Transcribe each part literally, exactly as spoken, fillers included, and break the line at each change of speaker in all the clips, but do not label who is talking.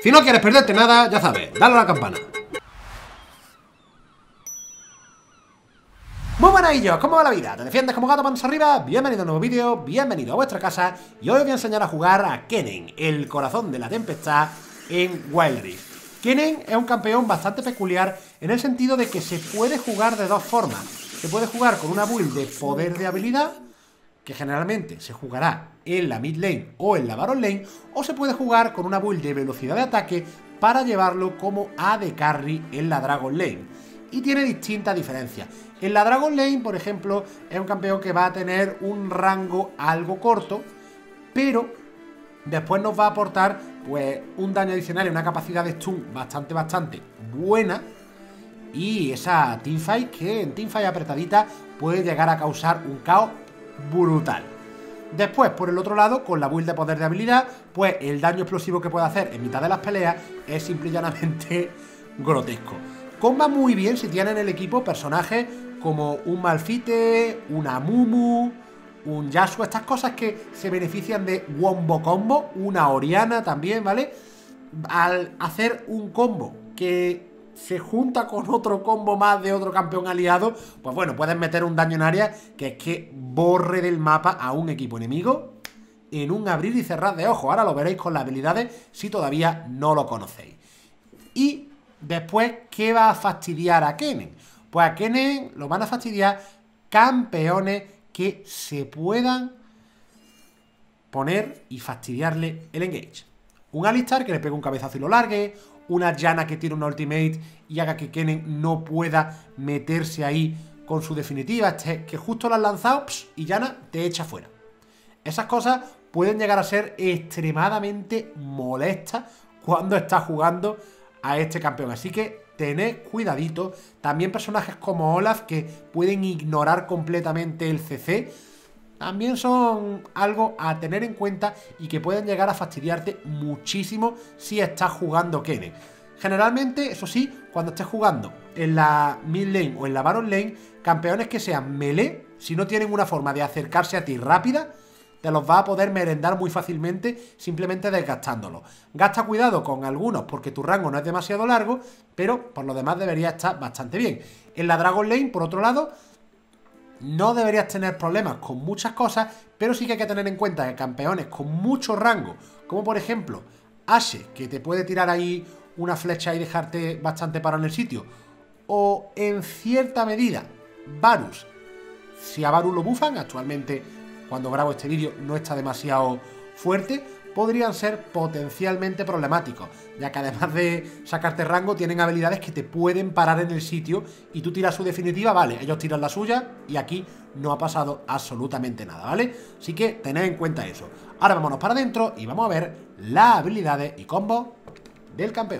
Si no quieres perderte nada, ya sabes, dale a la campana. Muy buenas y yo, ¿cómo va la vida? ¿Te defiendes como gato manos arriba? Bienvenido a un nuevo vídeo, bienvenido a vuestra casa. Y hoy os voy a enseñar a jugar a Kennen, el corazón de la tempestad en Wild Rift. Kennen es un campeón bastante peculiar en el sentido de que se puede jugar de dos formas. Se puede jugar con una build de poder de habilidad, que generalmente se jugará en la mid lane o en la baron lane, o se puede jugar con una build de velocidad de ataque para llevarlo como A D Carry en la Dragon Lane. Y tiene distintas diferencias. En la Dragon Lane, por ejemplo, es un campeón que va a tener un rango algo corto, pero después nos va a aportar pues un daño adicional y una capacidad de stun bastante, bastante buena. Y esa teamfight que en teamfight apretadita puede llegar a causar un caos brutal. Después, por el otro lado, con la build de poder de habilidad, pues el daño explosivo que puede hacer en mitad de las peleas es simple y llanamente grotesco. Comba muy bien si tienen en el equipo personajes como un Malphite, una Mumu, un Yasuo, estas cosas que se benefician de Wombo Combo, una Orianna también, ¿vale? Al hacer un combo que se junta con otro combo más de otro campeón aliado, pues bueno, pueden meter un daño en área que es que borre del mapa a un equipo enemigo en un abrir y cerrar de ojos. Ahora lo veréis con las habilidades si todavía no lo conocéis. Y después, ¿qué va a fastidiar a Kennen? Pues a Kennen lo van a fastidiar campeones que se puedan poner y fastidiarle el engage. Un Alistar que le pegue un cabezazo y lo largue, una Janna que tire una ultimate y haga que Kennen no pueda meterse ahí con su definitiva, este, que justo la has lanzado pss, y Janna te echa fuera. Esas cosas pueden llegar a ser extremadamente molestas cuando estás jugando a este campeón, así que tened cuidadito. También personajes como Olaf que pueden ignorar completamente el C C también son algo a tener en cuenta y que pueden llegar a fastidiarte muchísimo si estás jugando Kennen. Generalmente, eso sí, cuando estés jugando en la mid lane o en la baron lane, campeones que sean melee, si no tienen una forma de acercarse a ti rápida, te los va a poder merendar muy fácilmente simplemente desgastándolos. Gasta cuidado con algunos porque tu rango no es demasiado largo, pero por lo demás debería estar bastante bien. En la Dragon Lane, por otro lado, no deberías tener problemas con muchas cosas, pero sí que hay que tener en cuenta que campeones con mucho rango, como por ejemplo Ashe, que te puede tirar ahí una flecha y dejarte bastante parado en el sitio, o en cierta medida Varus, si a Varus lo bufan, actualmente cuando grabo este vídeo no está demasiado fuerte, podrían ser potencialmente problemáticos, ya que además de sacarte rango, tienen habilidades que te pueden parar en el sitio y tú tiras su definitiva, vale, ellos tiran la suya y aquí no ha pasado absolutamente nada, ¿vale? Así que tened en cuenta eso. Ahora vámonos para adentro y vamos a ver las habilidades y combos del campeón.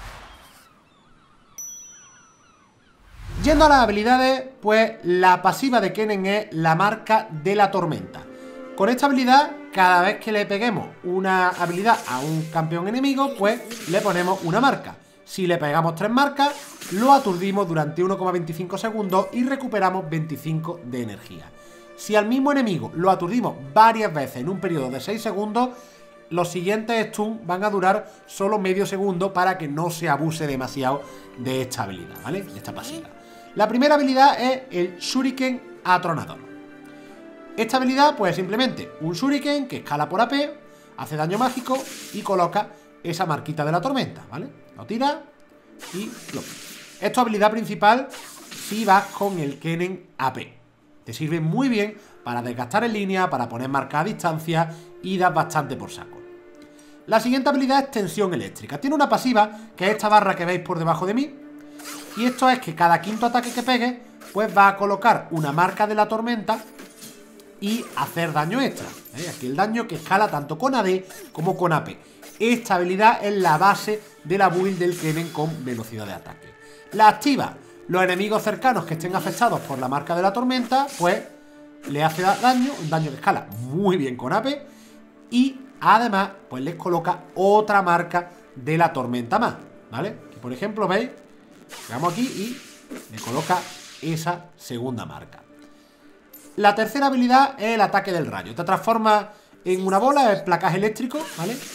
Yendo a las habilidades, pues la pasiva de Kennen es la marca de la tormenta. Con esta habilidad, cada vez que le peguemos una habilidad a un campeón enemigo, pues le ponemos una marca. Si le pegamos tres marcas, lo aturdimos durante uno coma veinticinco segundos y recuperamos veinticinco de energía. Si al mismo enemigo lo aturdimos varias veces en un periodo de seis segundos, los siguientes stuns van a durar solo medio segundo para que no se abuse demasiado de esta habilidad, ¿vale? De esta pasiva. La primera habilidad es el Shuriken Atronador. Esta habilidad, pues simplemente un Shuriken que escala por A P, hace daño mágico y coloca esa marquita de la tormenta, ¿vale? Lo tira y lo... Esto es habilidad principal si vas con el Kennen A P. Te sirve muy bien para desgastar en línea, para poner marca a distancia y das bastante por saco. La siguiente habilidad es Tensión Eléctrica. Tiene una pasiva, que es esta barra que veis por debajo de mí. Y esto es que cada quinto ataque que pegues, pues va a colocar una marca de la tormenta y hacer daño extra. ¿Eh? Aquí el daño que escala tanto con A D como con A P. Esta habilidad es la base de la build del Kennen con velocidad de ataque. La activa. Los enemigos cercanos que estén afectados por la marca de la tormenta, pues le hace daño, un daño que escala muy bien con A P. Y además, pues les coloca otra marca de la tormenta más, ¿vale? Que por ejemplo, veis, llegamos aquí y le coloca esa segunda marca. La tercera habilidad es el ataque del rayo. Te transforma en una bola, el placaje eléctrico, ¿vale?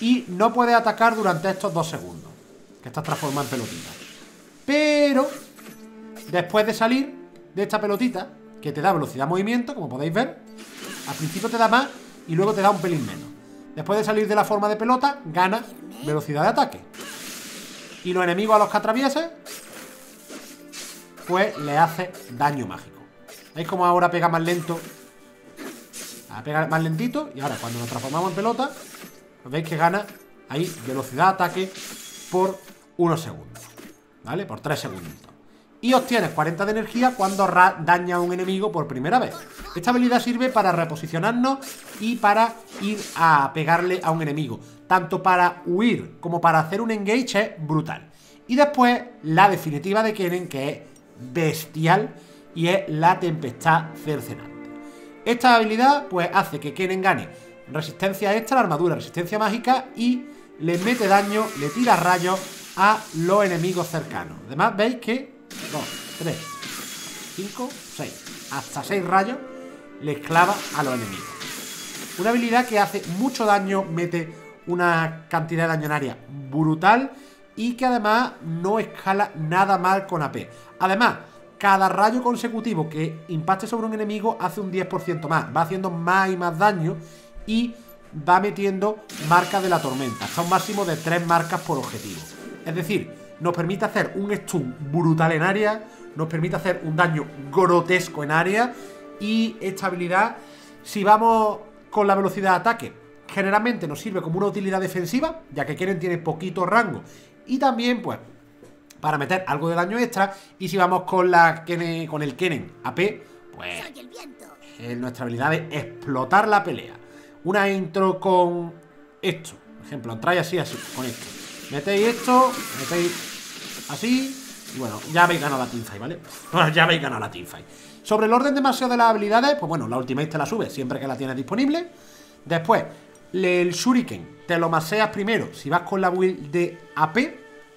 y no puedes atacar durante estos dos segundos, que estás transformado en pelotita. Pero después de salir de esta pelotita, que te da velocidad de movimiento, como podéis ver, al principio te da más y luego te da un pelín menos. Después de salir de la forma de pelota, ganas velocidad de ataque. Y los enemigos a los que atravieses, pues le hace daño mágico. ¿Veis cómo ahora pega más lento? Ahora pega más lentito. Y ahora cuando nos transformamos en pelota, pues veis que gana ahí velocidad de ataque por unos segundos, ¿vale? Por tres segundos. Y obtienes cuarenta de energía cuando daña a un enemigo por primera vez. Esta habilidad sirve para reposicionarnos y para ir a pegarle a un enemigo. Tanto para huir como para hacer un engage es brutal. Y después la definitiva de Kennen, que es bestial, y es la tempestad cercenante. Esta habilidad pues hace que Kennen gane resistencia extra, armadura, resistencia mágica y le mete daño, le tira rayos a los enemigos cercanos. Además veis que dos, tres, cinco, seis, hasta seis rayos le clava a los enemigos. Una habilidad que hace mucho daño, mete una cantidad de daño en área brutal y que además no escala nada mal con A P. Además, cada rayo consecutivo que impacte sobre un enemigo hace un diez por ciento más. Va haciendo más y más daño y va metiendo marcas de la tormenta. Hasta un máximo de tres marcas por objetivo. Es decir, nos permite hacer un stun brutal en área, nos permite hacer un daño grotesco en área. Y esta habilidad, si vamos con la velocidad de ataque, generalmente nos sirve como una utilidad defensiva, ya que Kennen tiene poquito rango. Y también, pues, para meter algo de daño extra. Y si vamos con la Kennen, con el Kennen A P, pues eh, nuestra habilidad es explotar la pelea. Una intro con esto, por ejemplo, entráis así, así, con esto. Metéis esto, metéis así. Y bueno, ya habéis ganado la teamfight, ¿vale? Ya habéis ganado la teamfight. Sobre el orden demasiado de las habilidades, pues bueno, la ultimate te la subes siempre que la tienes disponible. Después, el shuriken te lo maseas primero si vas con la build de A P.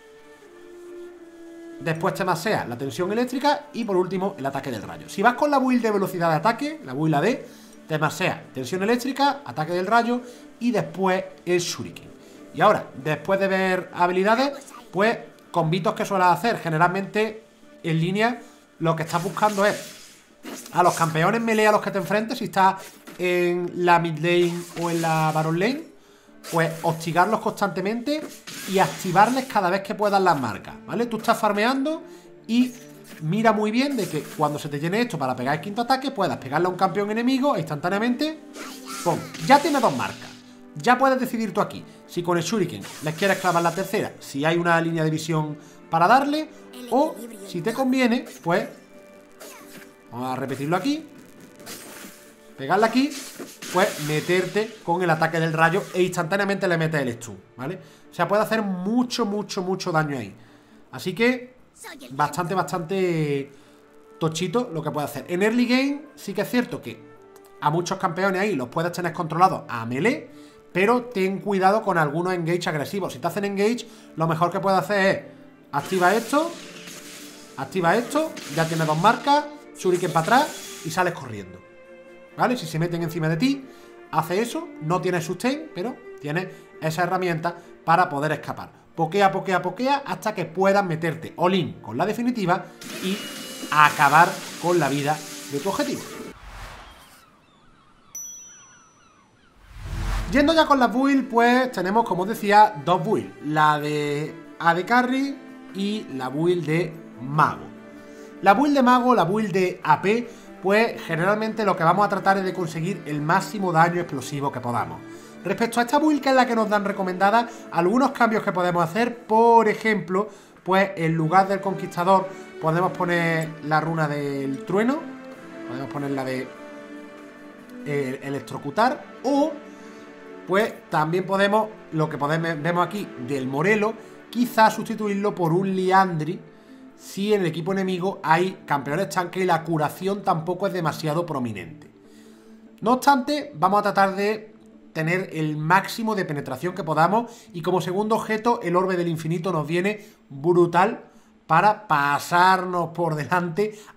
Después te maseas la tensión eléctrica. Y por último, el ataque del rayo. Si vas con la build de velocidad de ataque, la build A D, te maseas tensión eléctrica, ataque del rayo y después el shuriken. Y ahora, después de ver habilidades, pues combitos que sueles hacer. Generalmente, en línea, lo que estás buscando es a los campeones melee a los que te enfrentes. Si estás en la mid lane o en la baron lane, pues hostigarlos constantemente y activarles cada vez que puedas las marcas, ¿vale? Tú estás farmeando y mira muy bien de que cuando se te llene esto para pegar el quinto ataque, puedas pegarle a un campeón enemigo e instantáneamente, ¡pum! Ya tiene dos marcas. Ya puedes decidir tú aquí si con el shuriken les quieres clavar la tercera, si hay una línea de visión para darle, o si te conviene, pues vamos a repetirlo aquí, pegarle aquí, pues meterte con el ataque del rayo e instantáneamente le metes el stun, ¿vale? O sea, puede hacer mucho, mucho, mucho daño ahí. Así que bastante, bastante tochito lo que puede hacer. En early game sí que es cierto que a muchos campeones ahí los puedes tener controlados a melee, pero ten cuidado con algunos engage agresivos. Si te hacen engage, lo mejor que puedes hacer es activa esto, activa esto, ya tienes dos marcas, shuriken para atrás y sales corriendo, ¿vale? Si se meten encima de ti, hace eso, no tienes sustain, pero tienes esa herramienta para poder escapar. Pokea, pokea, pokea hasta que puedas meterte all-in con la definitiva y acabar con la vida de tu objetivo. Yendo ya con las builds, pues tenemos, como os decía, dos builds. La de A D Carry y la build de Mago. La build de Mago, la build de A P, pues generalmente lo que vamos a tratar es de conseguir el máximo daño explosivo que podamos. Respecto a esta build, que es la que nos dan recomendada, algunos cambios que podemos hacer, por ejemplo, pues en lugar del conquistador podemos poner la runa del trueno, podemos poner la de eh, electrocutar, o pues también podemos, lo que podemos, vemos aquí del Morelo, quizás sustituirlo por un Liandry si en el equipo enemigo hay campeones tanque y la curación tampoco es demasiado prominente. No obstante, vamos a tratar de tener el máximo de penetración que podamos y como segundo objeto el orbe del infinito nos viene brutal para pasarnos por delante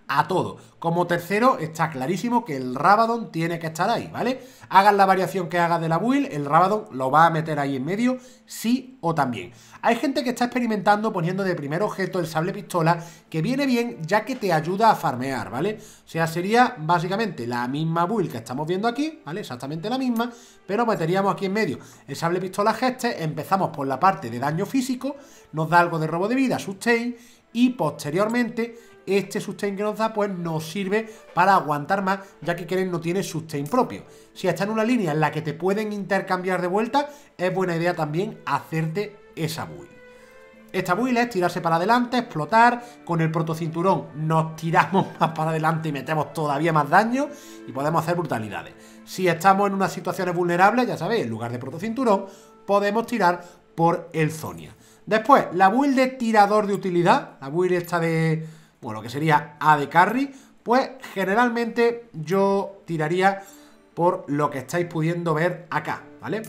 a todo. Como tercero está clarísimo que el Rabadon tiene que estar ahí, ¿vale? Hagan la variación que hagas de la build, el Rabadon lo va a meter ahí en medio, sí o también. Hay gente que está experimentando poniendo de primer objeto el sable pistola, que viene bien ya que te ayuda a farmear, ¿vale? O sea, sería básicamente la misma build que estamos viendo aquí, ¿vale? Exactamente la misma, pero meteríamos aquí en medio el sable pistola geste, empezamos por la parte de daño físico, nos da algo de robo de vida, sustain, y posteriormente este sustain que nos da pues nos sirve para aguantar más, ya que Kennen no tiene sustain propio. Si está en una línea en la que te pueden intercambiar de vuelta, es buena idea también hacerte esa build. Esta build es tirarse para adelante, explotar, con el protocinturón nos tiramos más para adelante y metemos todavía más daño y podemos hacer brutalidades. Si estamos en unas situaciones vulnerables, ya sabéis, en lugar de protocinturón, podemos tirar por el Zonia. Después, la build de tirador de utilidad, la build esta de, bueno, que sería A de carry, pues generalmente yo tiraría por lo que estáis pudiendo ver acá, ¿vale?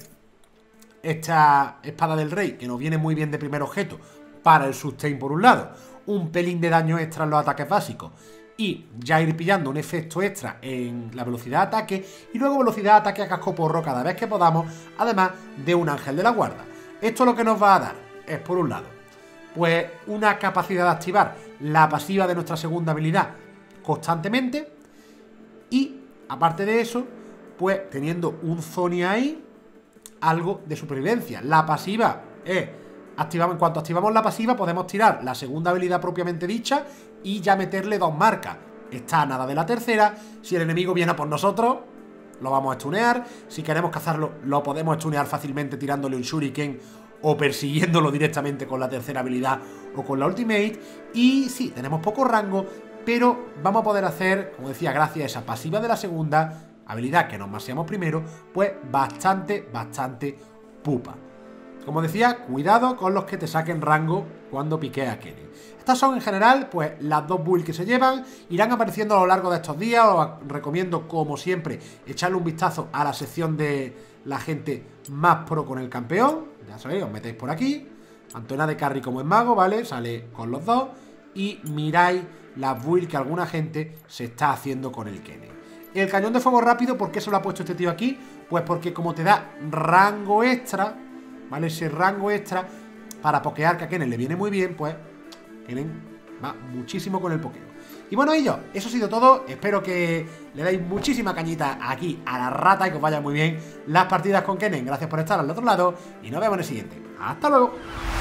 Esta espada del rey, que nos viene muy bien de primer objeto para el sustain por un lado, un pelín de daño extra en los ataques básicos y ya ir pillando un efecto extra en la velocidad de ataque y luego velocidad de ataque a cascoporro cada vez que podamos, además de un ángel de la guarda. Esto lo que nos va a dar es, por un lado, pues una capacidad de activar la pasiva de nuestra segunda habilidad constantemente y, aparte de eso, pues teniendo un Zonia ahí, algo de supervivencia. La pasiva es, activamos, en cuanto activamos la pasiva podemos tirar la segunda habilidad propiamente dicha y ya meterle dos marcas. Está a nada de la tercera. Si el enemigo viene a por nosotros, lo vamos a stunear. Si queremos cazarlo, lo podemos stunear fácilmente tirándole un shuriken o persiguiéndolo directamente con la tercera habilidad o con la ultimate. Y sí, tenemos poco rango, pero vamos a poder hacer, como decía, gracias a esa pasiva de la segunda habilidad que nos maseamos primero, pues bastante, bastante pupa. Como decía, cuidado con los que te saquen rango cuando piquees a Kennen. Estas son en general pues las dos builds que se llevan, irán apareciendo a lo largo de estos días. Os recomiendo, como siempre, echarle un vistazo a la sección de la gente más pro con el campeón. Ya sabéis, os metéis por aquí, tanto en A D carry como en mago, ¿vale? Sale con los dos y miráis las builds que alguna gente se está haciendo con el Kennen. El cañón de fuego rápido, ¿por qué se lo ha puesto este tío aquí? Pues porque como te da rango extra, ¿vale? Ese rango extra para pokear, que a Kennen le viene muy bien, pues Kennen va muchísimo con el pokeo. Y bueno, ellos, eso ha sido todo. Espero que le dais muchísima cañita aquí a la rata y que os vaya muy bien las partidas con Kennen. Gracias por estar al otro lado y nos vemos en el siguiente. ¡Hasta luego!